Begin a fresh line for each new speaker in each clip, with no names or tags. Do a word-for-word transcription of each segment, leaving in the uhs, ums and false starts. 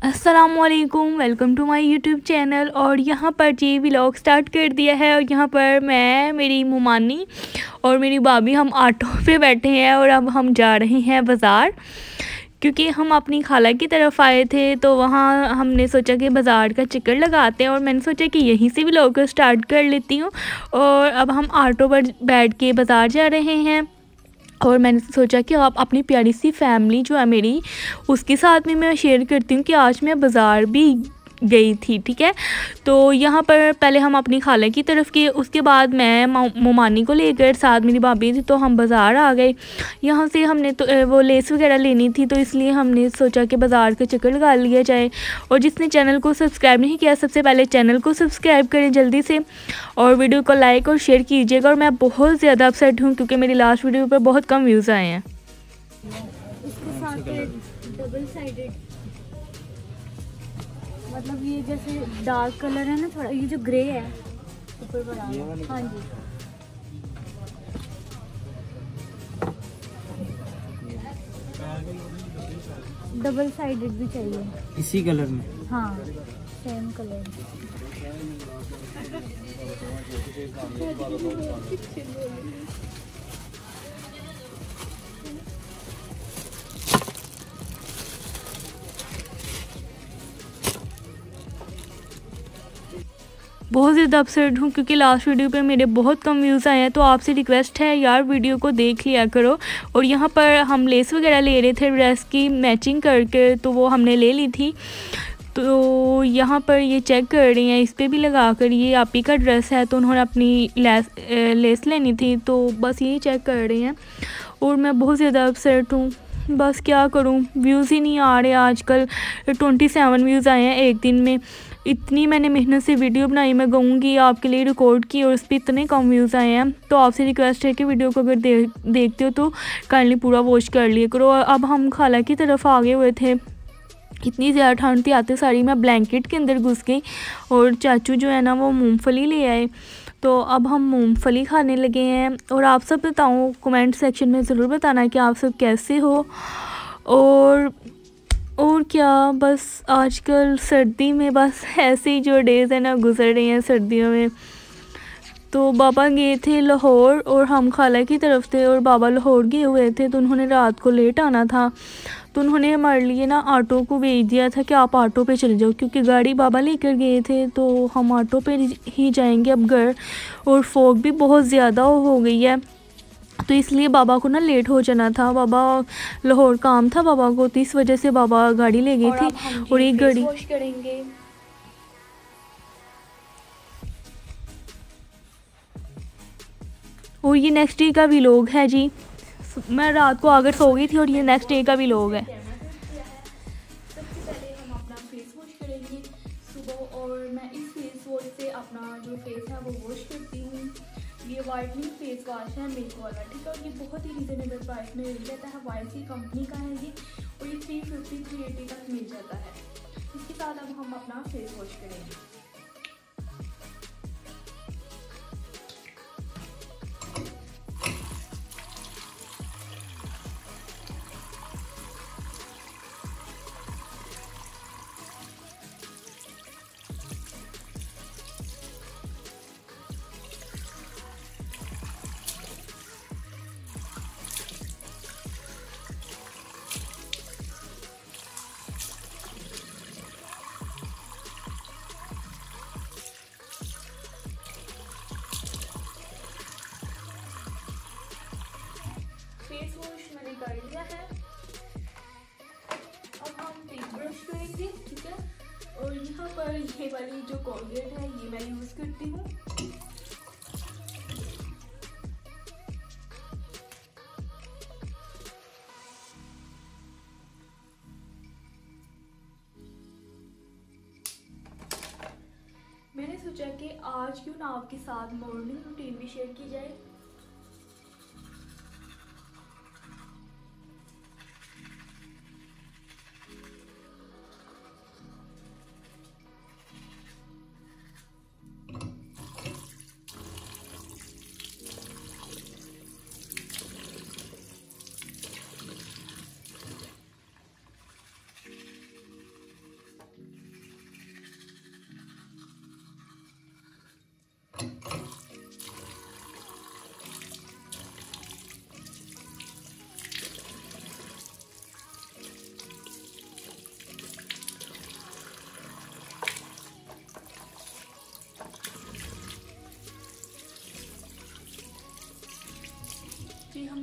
अस्सलामुअलैकुम, welcome to my YouTube channel. और यहाँ पर जी व्लॉग स्टार्ट कर दिया है और यहाँ पर मैं, मेरी मुमानी और मेरी भाभी हम ऑटो पे बैठे हैं और अब हम जा रहे हैं बाज़ार, क्योंकि हम अपनी खाला की तरफ आए थे तो वहाँ हमने सोचा कि बाज़ार का चक्कर लगाते हैं और मैंने सोचा कि यहीं से व्लॉग को स्टार्ट कर लेती हूँ। और अब हम ऑटो पर बैठ के बाज़ार जा रहे हैं और मैंने सोचा कि आप अपनी प्यारी सी फैमिली जो है मेरी, उसके साथ में मैं शेयर करती हूँ कि आज मैं बाज़ार भी गई थी। ठीक है, तो यहाँ पर पहले हम अपनी खाला की तरफ गए, उसके बाद मैं मुमानी को लेकर, साथ मेरी भाभी थी, तो हम बाज़ार आ गए। यहाँ से हमने तो वो लेस वगैरह लेनी थी, तो इसलिए हमने सोचा कि बाज़ार का चक्कर लगा लिया जाए। और जिसने चैनल को सब्सक्राइब नहीं किया, सबसे पहले चैनल को सब्सक्राइब करें जल्दी से और वीडियो को लाइक और शेयर कीजिएगा। और मैं बहुत ज़्यादा अपसेट हूँ क्योंकि मेरी लास्ट वीडियो पर बहुत कम व्यूज़ आए हैं।
इसके साथ डबल साइडेड, मतलब ये जैसे डार्क कलर है ना थोड़ा, ये जो ग्रे है ऊपर बड़ा, हाँ जी डबल साइडेड भी चाहिए
इसी कलर में।
हाँ सेम कलर।
बहुत ज़्यादा अपसेट हूँ क्योंकि लास्ट वीडियो पे मेरे बहुत कम व्यूज़ आए हैं, तो आपसे रिक्वेस्ट है यार वीडियो को देख लिया करो। और यहाँ पर हम लेस वगैरह ले रहे थे ड्रेस की मैचिंग करके, तो वो हमने ले ली थी। तो यहाँ पर ये चेक कर रही हैं, इस पर भी लगा कर, ये आप ही का ड्रेस है तो उन्होंने अपनी लेस लेस लेनी थी, तो बस यही चेक कर रही हैं। और मैं बहुत ज़्यादा अपसेट हूँ, बस क्या करूँ, व्यूज़ ही नहीं आ रहे। आजकल ट्वेंटी सेवन व्यूज़ आए हैं एक दिन में। इतनी मैंने मेहनत से वीडियो बनाई, मैं कहूँगी आपके लिए रिकॉर्ड की, और उस पर इतने कम व्यूज़ आए हैं। तो आपसे रिक्वेस्ट है कि वीडियो को अगर दे, देखते हो तो काइंडली पूरा वॉच कर लिया करो। अब हम खाला की तरफ आगे हुए थे, इतनी ज़्यादा ठंड थी, आते सारी मैं ब्लैंकेट के अंदर घुस गई। और चाचू जो है ना वो मूंगफली ले आए, तो अब हम मूंगफली खाने लगे हैं। और आप सब बताओ, कमेंट सेक्शन में ज़रूर बताना कि आप सब कैसे हो। और और क्या, बस आजकल सर्दी में बस ऐसे ही जो डेज़ है ना गुजर रही हैं सर्दियों में। तो बाबा गए थे लाहौर और हम खाला की तरफ थे, और बाबा लाहौर गए हुए थे तो उन्होंने रात को लेट आना था, तो उन्होंने हमारे लिए ना ऑटो को भेज दिया था कि आप ऑटो पे चले जाओ, क्योंकि गाड़ी बाबा लेकर गए थे तो हम ऑटो पे ही जाएंगे अब घर। और फॉग भी बहुत ज़्यादा हो गई है, तो इसलिए बाबा को ना लेट हो जाना था। बाबा लाहौर काम था बाबा को, तो इस वजह से बाबा गाड़ी ले गए थे। और एक गाड़ी वॉश करेंगे। और ये नेक्स्ट डे का व्लॉग है जी, मैं रात को आकर सो गई थी और ये नेक्स्ट डे का व्लॉग है। सबसे पहले हम अपना फेस वॉश करेंगे सुबह, और मैं इस फेस वॉश से अपना जो फेस है वो वॉश करती हूँ। ये वाइटनिंग फेस वॉश है मेक वाला, ठीक है। और ये बहुत ही रिजनेबल प्राइस में मिल जाता है, वाईसी कंपनी का है ये, और ये थ्री फिफ्टी थ्री एटी तक मिल जाता है। इसके साथ अब हम अपना फेस वॉश करेंगे। फेस वॉश मैंने कर लिया है, अब हम टीथ ब्रश करेंगे, ठीक है। और यहाँ पर ये वाली जो कोलगेट है ये मैं यूज़ करती हूँ। मैंने सोचा कि आज क्यों ना आपके साथ मॉर्निंग रूटीन भी शेयर की जाए।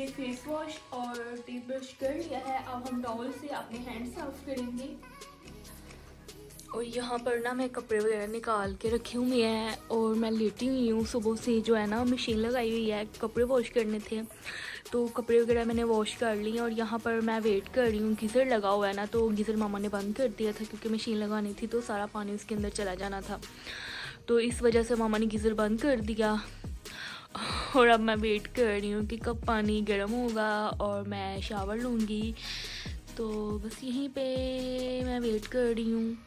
हमने फेस वॉश और टीथ ब्रश कर लिया है। अब हम टॉवल से अपने हैंड साफ करेंगे। और यहाँ पर ना मैं कपड़े वगैरह निकाल के रखे हुए हैं और मैं लेटी हुई हूँ। सुबह से जो है ना मशीन लगाई हुई है, कपड़े वॉश करने थे तो कपड़े वगैरह मैंने वॉश कर लिए। और यहाँ पर मैं वेट कर रही हूँ, गीज़र लगा हुआ है ना, तो गीज़र मामा ने बंद कर दिया था क्योंकि मशीन लगानी थी तो सारा पानी उसके अंदर चला जाना था, तो इस वजह से मामा ने गीज़र बंद कर दिया। और अब मैं वेट कर रही हूँ कि कब पानी गर्म होगा और मैं शावर लूँगी। तो बस यहीं पे मैं वेट कर रही हूँ।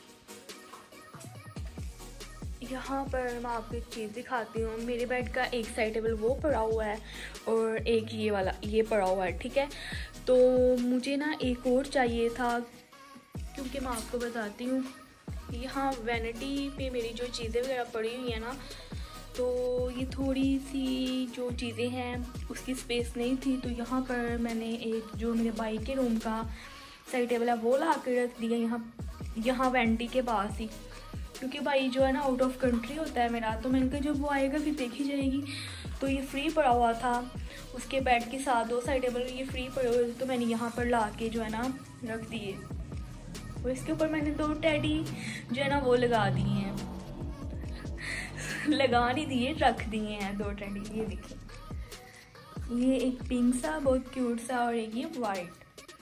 यहाँ पर मैं आपको एक चीज़ दिखाती हूँ। मेरे बेड का एक साइड टेबल वो पड़ा हुआ है और एक ये वाला ये पड़ा हुआ है, ठीक है। तो मुझे ना एक और चाहिए था क्योंकि मैं आपको बताती हूँ, यहाँ वैनिटी पे मेरी जो चीज़ें वगैरह पड़ी हुई हैं ना, तो ये थोड़ी सी जो चीज़ें हैं उसकी स्पेस नहीं थी। तो यहाँ पर मैंने एक जो मेरे भाई के रूम का साइड टेबल है वो ला के रख दिया यहाँ यहाँ वैनिटी के पास ही, क्योंकि भाई जो है ना आउट ऑफ कंट्री होता है मेरा। तो मैंने कहा जब वो आएगा फिर देखी जाएगी। तो ये फ्री पड़ा हुआ था उसके बेड के साथ, दो साइड टेबल ये फ्री पड़े हुए थे, तो मैंने यहाँ पर ला के जो है ना रख दिए। और इसके ऊपर मैंने दो टेडी जो है ना वो लगा दिए हैं लगा नहीं दिए, रख दिए हैं दो टेडी। ये देखिए, ये एक पिंक सा बहुत क्यूट सा और एक ये वाइट।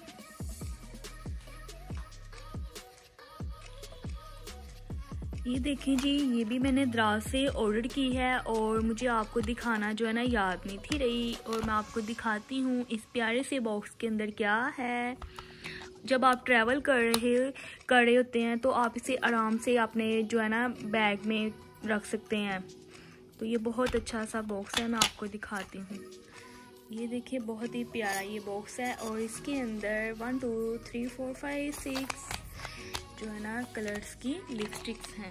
ये देखिए जी, ये भी मैंने दराज से ऑर्डर की है और मुझे आपको दिखाना जो है ना याद नहीं थी रही, और मैं आपको दिखाती हूँ इस प्यारे से बॉक्स के अंदर क्या है। जब आप ट्रैवल कर रहे कर रहे होते हैं तो आप इसे आराम से अपने जो है ना बैग में रख सकते हैं। तो ये बहुत अच्छा सा बॉक्स है, मैं आपको दिखाती हूँ। ये देखिए बहुत ही प्यारा ये बॉक्स है और इसके अंदर one two three four five six जो है ना कलर्स की लिपस्टिक्स हैं,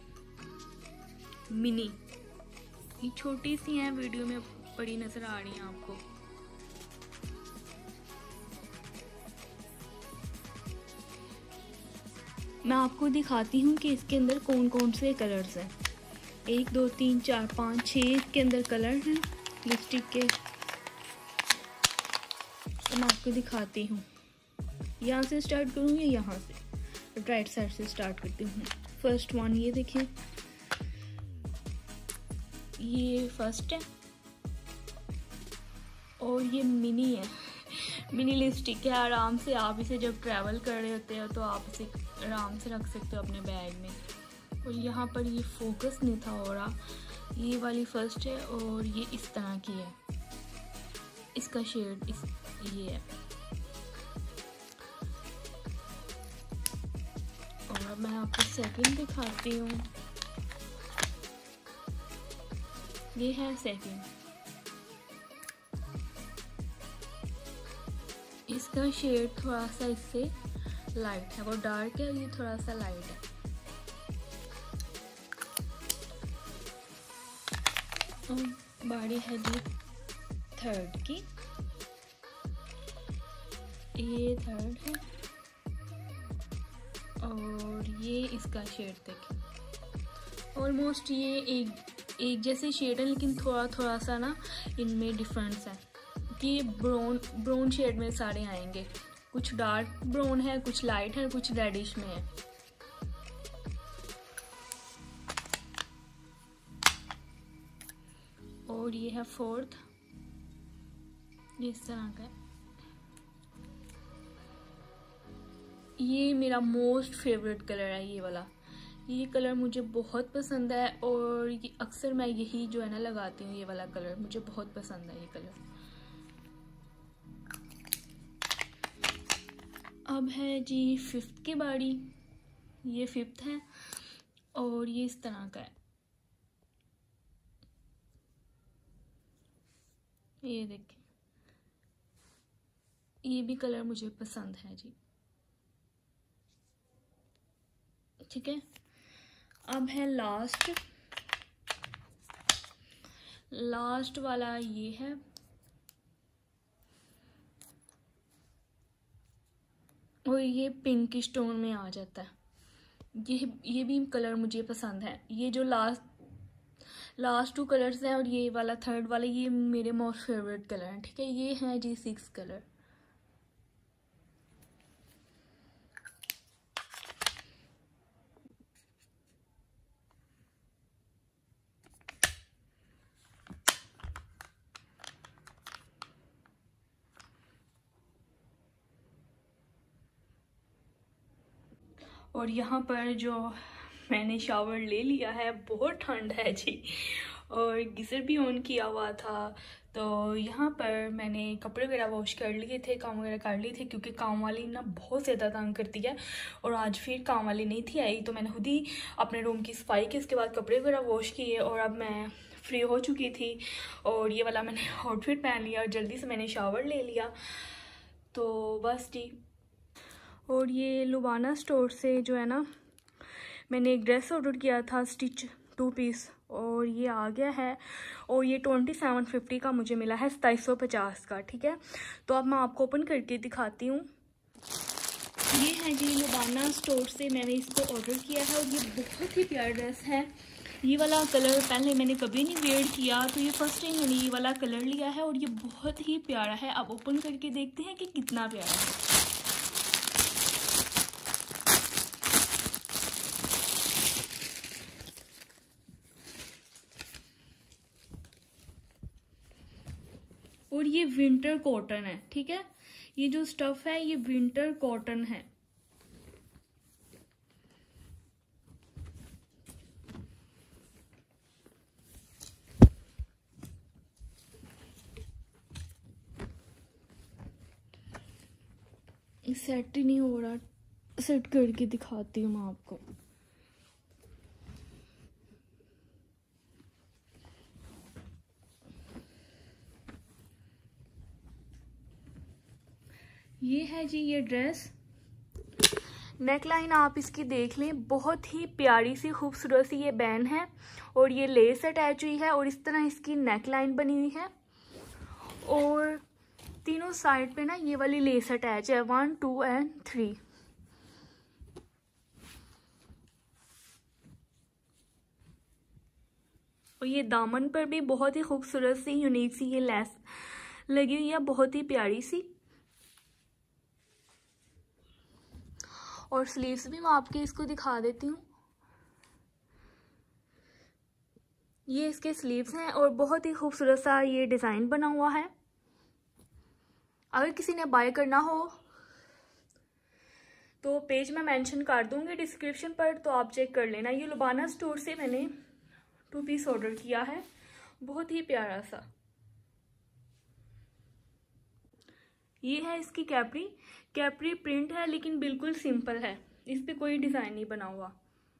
मिनी। ये छोटी सी हैं, वीडियो में बड़ी नजर आ रही हैं आपको। मैं आपको दिखाती हूँ कि इसके अंदर कौन कौन से कलर्स हैं। एक दो तीन चार पाँच छः के अंदर कलर हैं लिपस्टिक के। तो मैं आपको दिखाती हूँ, यहाँ से स्टार्ट करूँ या यहाँ से? राइट साइड से स्टार्ट करती हूँ। फर्स्ट वन ये देखिए, ये फर्स्ट है और ये मिनी है, मिनी लिपस्टिक है। आराम से आप इसे जब ट्रैवल कर रहे होते हो तो आप इसे आराम से रख सकते हो अपने बैग में। और यहाँ पर ये फोकस नहीं था हो रहा, ये वाली फर्स्ट है और ये इस तरह की है, इसका शेड इस ये है। और मैं आपको सेकंड दिखाती हूँ, ये है सेकंड। इसका शेड थोड़ा सा इससे लाइट है, वो डार्क है, ये थोड़ा सा लाइट है। और बारी है जी थर्ड की, ये थर्ड है और ये इसका शेड देखिए। ऑलमोस्ट ये एक एक जैसे शेड है लेकिन थोड़ा थोड़ा सा ना इनमें डिफरेंस है कि ब्राउन ब्राउन शेड में सारे आएंगे। कुछ डार्क ब्राउन है, कुछ लाइट है, कुछ रेडिश में है। और ये है फोर्थ, इस तरह का। ये मेरा मोस्ट फेवरेट कलर है ये वाला, ये कलर मुझे बहुत पसंद है और ये अक्सर मैं यही जो है ना लगाती हूँ। ये वाला कलर मुझे बहुत पसंद है ये कलर। अब है जी फिफ्थ की बारी, ये फिफ्थ है और ये इस तरह का है। ये देखिए, ये भी कलर मुझे पसंद है जी, ठीक है। अब है लास्ट, लास्ट वाला ये है। और ये पिंक स्टोन में आ जाता है। ये ये भी कलर मुझे पसंद है। ये जो लास्ट लास्ट टू कलर्स हैं और ये वाला थर्ड वाला ये मेरे मोस्ट फेवरेट कलर हैं, ठीक है। ये हैं जी सिक्स कलर। और यहाँ पर जो मैंने शावर ले लिया है, बहुत ठंड है जी, और गीज़र भी ऑन किया हुआ था। तो यहाँ पर मैंने कपड़े वगैरह वॉश कर लिए थे, काम वगैरह कर लिए थे, क्योंकि काम वाली ना बहुत ज़्यादा तंग करती है। और आज फिर काम वाली नहीं थी आई, तो मैंने खुद ही अपने रूम की सफाई की, इसके बाद कपड़े वगैरह वॉश किए और अब मैं फ्री हो चुकी थी। और ये वाला मैंने आउटफिट पहन लिया और जल्दी से मैंने शावर ले लिया। तो बस जी। और ये लुबाना स्टोर से जो है ना, मैंने एक ड्रेस ऑर्डर किया था स्टिच टू पीस, और ये आ गया है। और ये ट्वेंटी सेवन फिफ्टी का मुझे मिला है, सताईस सौ पचास का, ठीक है। तो अब मैं आपको ओपन करके दिखाती हूँ। ये है जी लुबाना स्टोर से मैंने इसको ऑर्डर किया है, और ये बहुत ही प्यारा ड्रेस है। ये वाला कलर पहले मैंने कभी नहीं वेयर किया, तो ये फर्स्ट टाइम मैंने ये वाला कलर लिया है, और ये बहुत ही प्यारा है। अब ओपन करके देखते हैं कि कितना प्यारा है। और ये विंटर कॉटन है, ठीक है। ये जो स्टफ है ये विंटर कॉटन है। सेट ही नहीं हो रहा, सेट करके दिखाती हूँ मैं आपको। ये है जी ये ड्रेस। नेकलाइन आप इसकी देख लें, बहुत ही प्यारी सी खूबसूरत सी ये बैन है, और ये लेस अटैच हुई है, और इस तरह इसकी नेकलाइन बनी हुई है। और तीनों साइड पे ना ये वाली लेस अटैच है, वन टू एंड थ्री। और ये दामन पर भी बहुत ही खूबसूरत सी यूनिक सी ये लेस लगी हुई है, बहुत ही प्यारी सी। और स्लीव्स भी मैं आपके इसको दिखा देती हूँ। ये इसके स्लीव्स हैं, और बहुत ही खूबसूरत सा ये डिज़ाइन बना हुआ है। अगर किसी ने बाय करना हो तो पेज में मेंशन कर दूंगी डिस्क्रिप्शन पर, तो आप चेक कर लेना। ये लुबाना स्टोर से मैंने टू पीस ऑर्डर किया है, बहुत ही प्यारा सा। ये है इसकी कैपरी। कैपरी प्रिंट है, लेकिन बिल्कुल सिंपल है, इस पे कोई डिज़ाइन नहीं बना हुआ।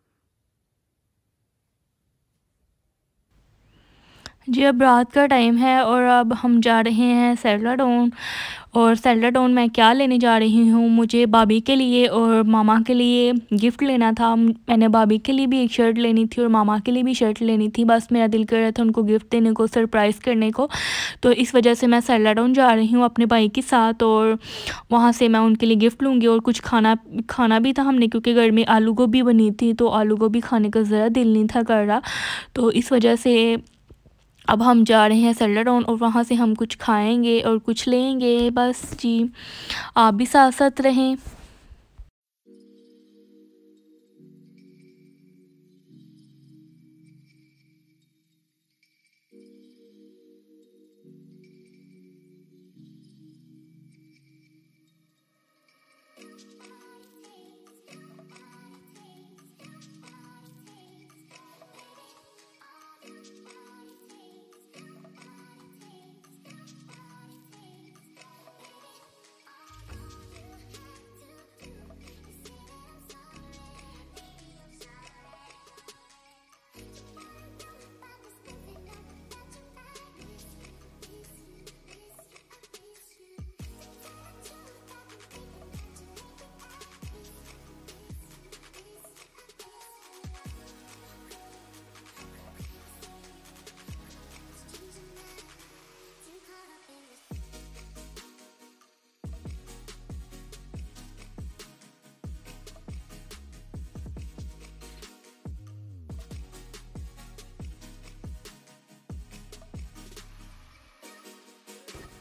जी अब रात का टाइम है, और अब हम जा रहे हैं सेल्लाडाउन। और सेल्लाडाउन मैं क्या लेने जा रही हूँ, मुझे भाभी के लिए और मामा के लिए गिफ्ट लेना था। मैंने भाभी के लिए भी एक शर्ट लेनी थी और मामा के लिए भी शर्ट लेनी थी। बस मेरा दिल कर रहा था उनको गिफ्ट देने को, सरप्राइज़ करने को। तो इस वजह से मैं सेल्लाडाउन जा रही हूँ अपने भाई के साथ, और वहाँ से मैं उनके लिए गिफ्ट लूँगी। और कुछ खाना खाना भी था हमने, क्योंकि घर में आलू गोभी बनी थी, तो आलू गोभी खाने का ज़रा दिल नहीं था कर रहा। तो इस वजह से अब हम जा रहे हैं सेल्लाडाउन, और वहाँ से हम कुछ खाएंगे और कुछ लेंगे। बस जी, आप भी साथ साथ रहें।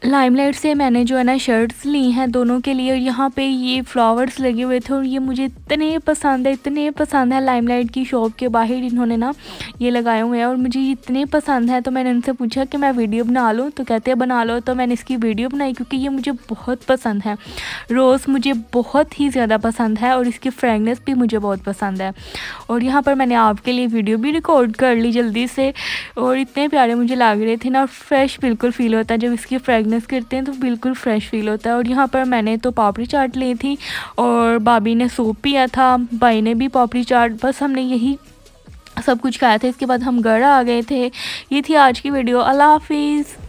लाइमलाइट से मैंने जो है ना शर्ट्स ली हैं दोनों के लिए, और यहाँ पे ये फ्लावर्स लगे हुए थे और ये मुझे इतने पसंद है, इतने पसंद है। लाइमलाइट की शॉप के बाहर इन्होंने ना ये लगाए हुए हैं और मुझे इतने पसंद है। तो मैंने उनसे पूछा कि मैं वीडियो बना लूँ, तो कहते हैं बना लो। तो मैंने इसकी वीडियो बनाई क्योंकि ये मुझे बहुत पसंद है। रोज़ मुझे बहुत ही ज़्यादा पसंद है और इसकी फ्रेगनेंस भी मुझे बहुत पसंद है। और यहाँ पर मैंने आपके लिए वीडियो भी रिकॉर्ड कर ली जल्दी से, और इतने प्यारे मुझे लग रहे थे ना। फ्रेश बिल्कुल फ़ील होता है जब इसकी फ्रेगनेंस करते हैं, तो बिल्कुल फ्रेश फ़ील होता है। और यहाँ पर मैंने तो पापड़ी चाट ली थी और भाभी ने सूप पिया था, भाई ने भी पापड़ी चाट, बस हमने यही सब कुछ खाया था। इसके बाद हम घर आ गए थे। ये थी आज की वीडियो। अल्लाह हाफिज़।